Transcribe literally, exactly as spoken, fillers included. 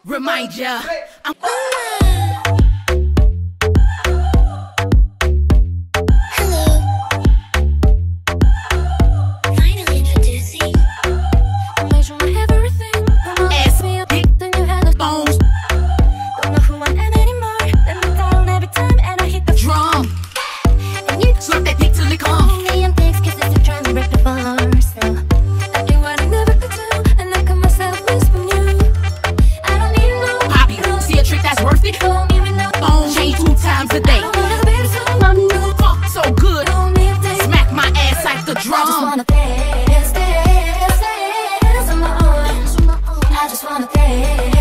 Reminja. I'm a day. Fuck so good. Smack my ass like the drum. I just wanna dance, dance, dance on my own. I just wanna dance.